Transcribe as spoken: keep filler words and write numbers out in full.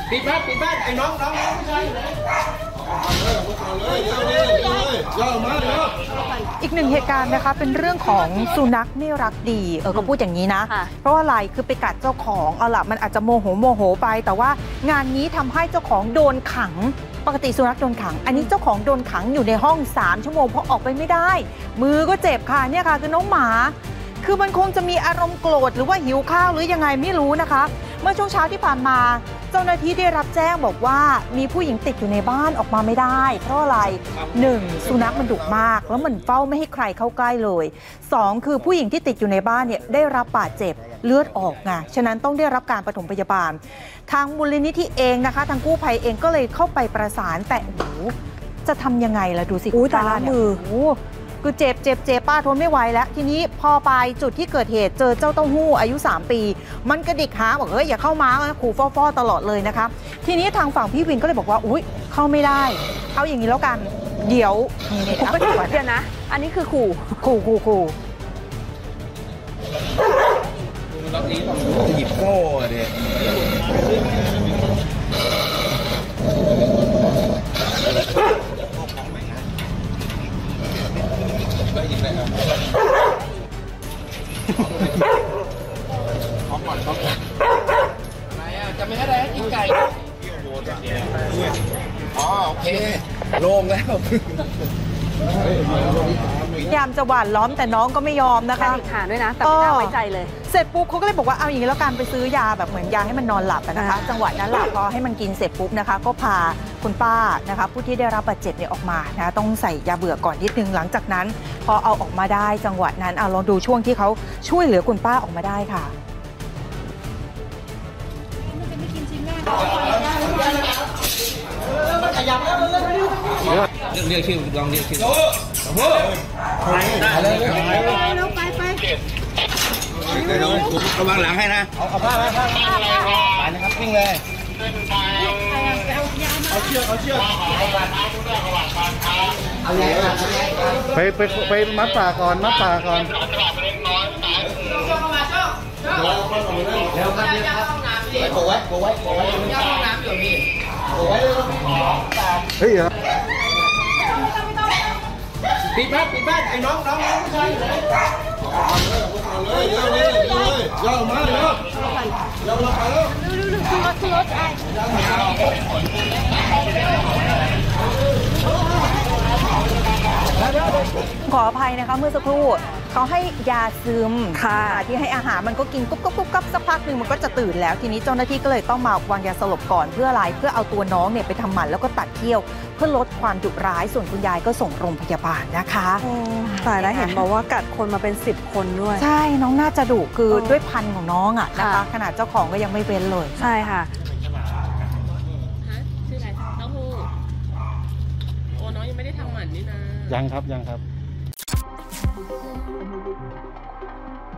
ปิดบ้านปิดบ้านไอ้น้องน้องน้องผู้ชายอีกหนึ่งเหตุการณ์นะคะเป็นเรื่องของสุนัขไม่รักดีเออก็พูดอย่างนี้นะเพราะว่าอะไรคือไปกัดเจ้าของเอาล่ะมันอาจจะโมโหโมโหไปแต่ว่างานนี้ทำให้เจ้าของโดนขังปกติสุนัขโดนขังอันนี้เจ้าของโดนขังอยู่ในห้องสามชั่วโมงเพราะออกไปไม่ได้มือก็เจ็บค่ะเนี่ยค่ะคือน้องหมาคือมันคงจะมีอารมณ์โกรธหรือว่าหิวข้าวหรือยังไงไม่รู้นะคะเมื่อช่วงเช้าที่ผ่านมาเจ้าหน้าที่ได้รับแจ้งบอกว่ามีผู้หญิงติดอยู่ในบ้านออกมาไม่ได้เพราะอะไรหนึ่งสุนัขมันดุมากแล้วมันเฝ้าไม่ให้ใครเข้าใกล้เลยสองคือผู้หญิงที่ติดอยู่ในบ้านเนี่ยได้รับบาดเจ็บเลือดออกไงฉะนั้นต้องได้รับการปฐมพยาบาลทางมูลนิธิเองนะคะทางกู้ภัยเองก็เลยเข้าไปประสานแต่โอ้โหจะทำยังไงล่ะดูสิอุ้ยแต่ละมือคือเจ็บเจ็บเจ็บป้าทนไม่ไหวแล้วทีนี้พอไปจุดที่เกิดเหตุเจอเจ้าเต้าหู้อายุสามปีมันกระดิกหางบอกเฮ้ยอย่าเข้ามาขู่ฟ้อๆตลอดเลยนะคะทีนี้ทางฝั่งพี่วินก็เลยบอกว่าอุ้ยเข้าไม่ได้เอาอย่างนี้แล้วกันเดี๋ยวนี่ๆก็เดี๋ยวนะอันนี้คือขู่ขู่ขู่ขู่หยิบโซ่เด็กขอก่อนขอก่อนอะไรอ่ะจะไม่ให้อะไรกินไก่อ๋อโอเคโล่งแล้วพยายามจะหวานล้อมแต่น้องก็ไม่ยอมนะคะหาด้วยนะแต่ไม่น่าไว้ใจเลยเสร็จปุ๊บเขาก็เลยบอกว่าเอาอย่างนี้แล้วกันไปซื้อยาแบบเหมือนยาให้มันนอนหลับนะคะจังหวะนั้นแหละพอให้มันกินเสร็จปุ๊บนะคะก็พาคุณป้านะคะผู้ที่ได้รับบาดเจ็บเนี่ยออกมานะต้องใส่ยาเบื่อก่อนนิดนึงหลังจากนั้นพอเอาออกมาได้จังหวะนั้นเอาลองดูช่วงที่เขาช่วยเหลือคุณป้าออกมาได้ค่ะเรียกเรียกชื่อลองเรียกชื่อไปเลยไปไประวังหลังให้นะเอาเอาผ้าไหมผ้าไปนะครับวิ่งเลยเอาเชือกเอาเชือกไปไปไปมัดป่าก่อนมัดป่าก่อนเร็วครับเร็วครับโกไว้โกไว้โกไว้ย่าห้องน้ำอยู่นี่โกไว้เลยเฮ้ยปิดบ้านปิดบ้านไอ้น้องน้องน้องผู้ชายเลยเลยเยอะเลยเยอะเลยย่อมาเยอะย่อมาไปแล้วดูดูดูคือรถคือรถไอ้ขออภัยนะคะเมื่อสักครู่เขาให้ยาซึมค่ะที่ให้อาหารมันก็กินกุ๊บกุ๊บกุ๊บกุ๊บสักพักหนึ่งมันก็จะตื่นแล้วทีนี้เจ้าหน้าที่ก็เลยต้องมาวางยาสลบก่อนเพื่ออะไรเพื่อเอาตัวน้องเนี่ยไปทำหมันแล้วก็ตัดเขี้ยวเพื่อลดความดุร้ายส่วนคุณยายก็ส่งโรงพยาบาลนะคะตายแล้วเห็นบอกว่ากัดคนมาเป็นสิบคนด้วยใช่น้องน่าจะดุคือด้วยพันธุ์ของน้องอ่ะนะคะขนาดเจ้าของก็ยังไม่เว้นเลยใช่ค่ะชื่ออะไรเต้าหู้โอ้น้องยังไม่ได้ทำหมันนี่นะยังครับยังครับ